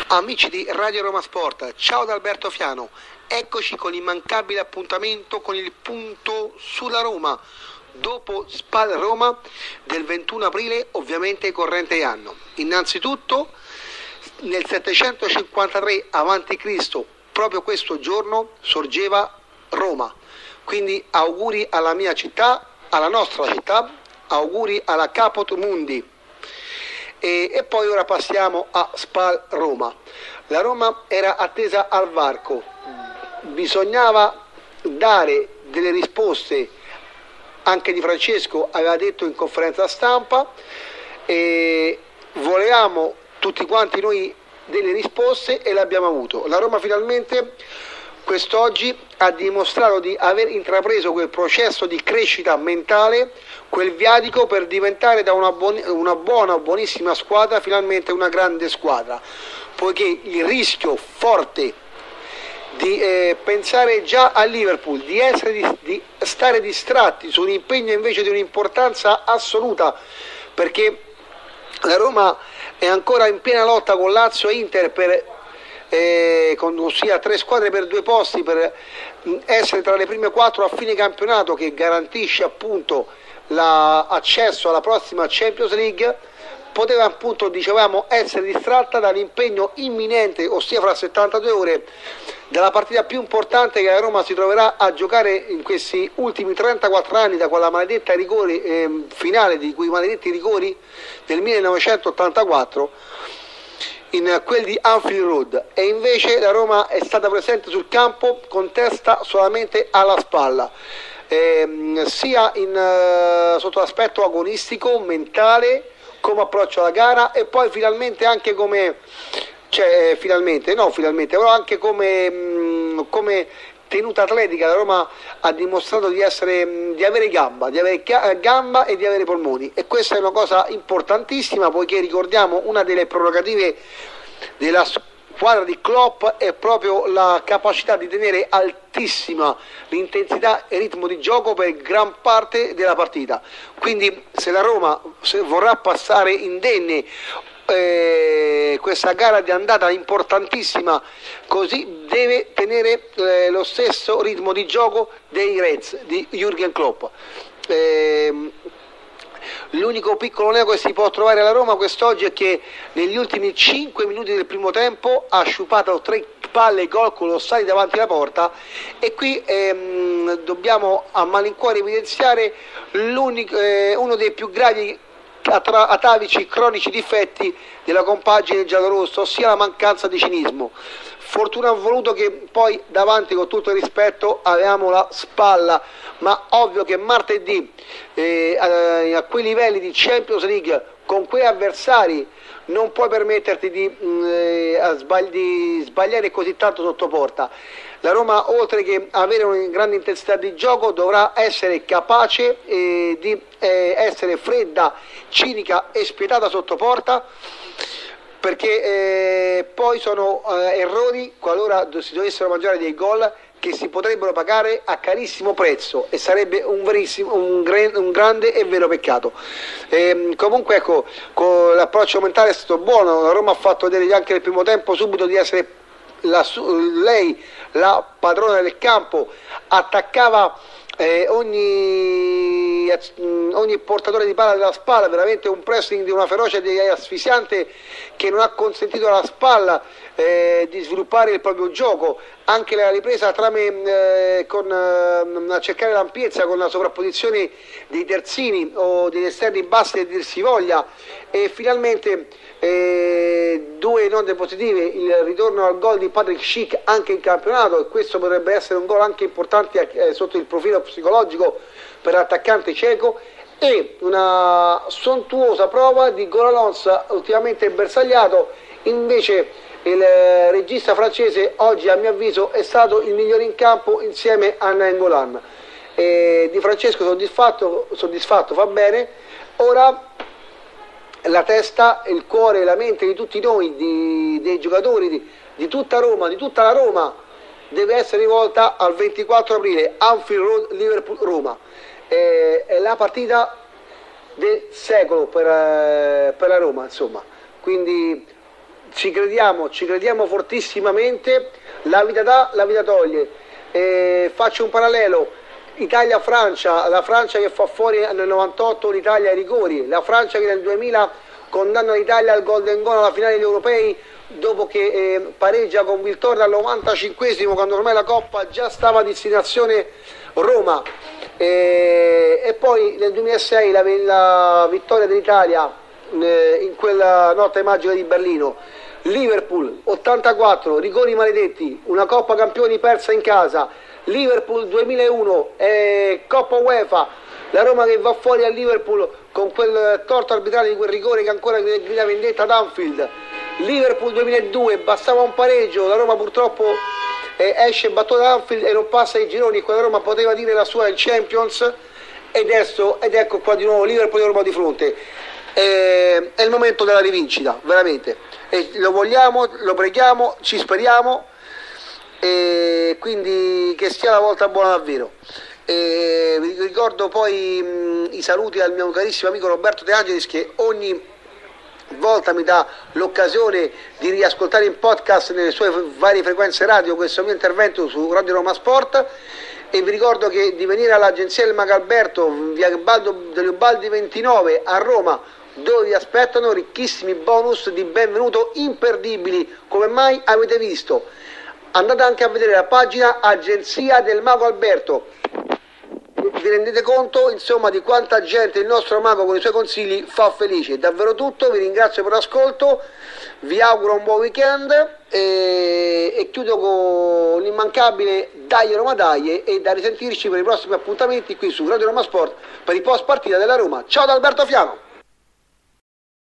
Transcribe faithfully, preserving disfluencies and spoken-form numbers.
Amici di Radio Roma Sport, ciao da Alberto Fiano, eccoci con l'immancabile appuntamento con il punto sulla Roma, dopo Spal Roma del ventuno aprile, ovviamente corrente anno. Innanzitutto nel settecentocinquantatré avanti Cristo, proprio questo giorno, sorgeva Roma, quindi auguri alla mia città, alla nostra città, auguri alla Caput Mundi. E, e poi ora passiamo a Spal Roma. La Roma era attesa al varco, bisognava dare delle risposte, anche Di Francesco aveva detto in conferenza stampa, e volevamo tutti quanti noi delle risposte e le abbiamo avuto. La Roma finalmente quest'oggi ha dimostrato di aver intrapreso quel processo di crescita mentale, quel viatico per diventare da una, buon, una buona, buonissima squadra finalmente una grande squadra, poiché il rischio forte di eh, pensare già a Liverpool, di, essere, di, di stare distratti su un impegno invece di un'importanza assoluta, perché la Roma è ancora in piena lotta con Lazio e Inter per Eh, con, ossia tre squadre per due posti per mh, essere tra le prime quattro a fine campionato, che garantisce appunto l'accesso alla prossima Champions League. Poteva appunto, dicevamo, essere distratta dall'impegno imminente, ossia fra settantadue ore, della partita più importante che la Roma si troverà a giocare in questi ultimi trentaquattro anni, da quella maledetta rigori, eh, finale di quei maledetti rigori del millenovecentottantaquattro, in quel di Anfield Road. E invece la Roma è stata presente sul campo con testa solamente alla spalla, ehm, sia in, uh, sotto l'aspetto agonistico, mentale, come approccio alla gara, e poi finalmente anche come cioè finalmente, no finalmente, però anche come, mh, come tenuta atletica. La Roma ha dimostrato di essere, di avere gamba, di avere gamba e di avere polmoni, e questa è una cosa importantissima, poiché ricordiamo una delle prerogative della squadra di Klopp è proprio la capacità di tenere altissima l'intensità e il ritmo di gioco per gran parte della partita. Quindi se la Roma se vorrà passare indenne Eh, questa gara di andata importantissima, così deve tenere eh, lo stesso ritmo di gioco dei Reds di Jürgen Klopp. Eh, l'unico piccolo nego che si può trovare alla Roma quest'oggi è che negli ultimi cinque minuti del primo tempo ha sciupato tre palle gol colossali davanti alla porta, e qui ehm, dobbiamo a malincuore evidenziare eh, uno dei più gravi atavici cronici difetti della compagine giallorossa, ossia la mancanza di cinismo. Fortuna ha voluto che poi davanti, con tutto il rispetto, avevamo la spalla, ma ovvio che martedì eh, a, a quei livelli di Champions League, con quei avversari, non puoi permetterti di, eh, sbagli, di sbagliare così tanto sotto porta. La Roma, oltre che avere una grande intensità di gioco, dovrà essere capace eh, di eh, essere fredda, cinica e spietata sotto porta, perché eh, poi sono eh, errori, qualora si dovessero mangiare dei gol, che si potrebbero pagare a carissimo prezzo, e sarebbe un, verissimo, un, gra- un grande e vero peccato. E, comunque ecco, con l'approccio mentale è stato buono. La Roma ha fatto vedere anche nel primo tempo subito di essere la, lei la padrona del campo, attaccava eh, ogni, ogni portatore di palla della spalla, veramente un pressing di una ferocia e asfissiante, che non ha consentito alla spalla eh, di sviluppare il proprio gioco. Anche la ripresa trame, eh, con, eh, a cercare l'ampiezza con la sovrapposizione dei terzini o degli esterni bassi, e dir si voglia, e finalmente eh, due note positive: il ritorno al gol di Patrick Schick anche in campionato, e questo potrebbe essere un gol anche importante eh, sotto il profilo psicologico per l'attaccante ceco, e una sontuosa prova di gol Alonso, ultimamente bersagliato. Invece il regista francese oggi, a mio avviso, è stato il migliore in campo insieme a Nainggolan. E Di Francesco soddisfatto, soddisfatto, va bene. Ora la testa, il cuore e la mente di tutti noi, di, dei giocatori, di, di tutta Roma, di tutta la Roma, deve essere rivolta al ventiquattro aprile, Anfield Road, Liverpool-Roma. E, è la partita del secolo per, per la Roma, insomma. Quindi ci crediamo, ci crediamo fortissimamente, la vita dà, la vita toglie. E faccio un parallelo, Italia-Francia, la Francia che fa fuori nel novantotto l'Italia ai rigori, la Francia che nel duemila condanna l'Italia al Golden Goal alla finale degli europei dopo che eh, pareggia con Viltorna al novantacinquesimo, quando ormai la Coppa già stava a destinazione Roma. E, e poi nel duemilasei la, la vittoria dell'Italia eh, in quella notte magica di Berlino. Liverpool ottantaquattro, rigori maledetti, una Coppa Campioni persa in casa. Liverpool duemilauno, eh, Coppa UEFA, la Roma che va fuori a Liverpool con quel torto arbitrale di quel rigore che ancora grida vendetta ad Anfield. Liverpool duemiladue, bastava un pareggio, la Roma purtroppo eh, esce battuta da Anfield e non passa ai gironi, quella Roma poteva dire la sua in Champions, ed, adesso, ed ecco qua di nuovo Liverpool e Roma di fronte. Eh, è il momento della rivincita, veramente, e lo vogliamo, lo preghiamo, ci speriamo, e quindi che sia la volta buona davvero. E vi ricordo poi mh, i saluti al mio carissimo amico Roberto De Angelis, che ogni volta mi dà l'occasione di riascoltare in podcast nelle sue varie frequenze radio questo mio intervento su Radio Roma Sport. E vi ricordo che di venire all'agenzia del Mago Alberto, via Baldo degli Ubaldi ventinove a Roma, dove vi aspettano ricchissimi bonus di benvenuto imperdibili, come mai avete visto. Andate anche a vedere la pagina Agenzia del Mago Alberto. Vi rendete conto insomma di quanta gente il nostro mago con i suoi consigli fa felice. Davvero tutto, vi ringrazio per l'ascolto, vi auguro un buon weekend e, e chiudo con l'immancabile Dai Roma Dai, e da risentirci per i prossimi appuntamenti qui su Radio Roma Sport per i post partita della Roma. Ciao da Alberto Fiano.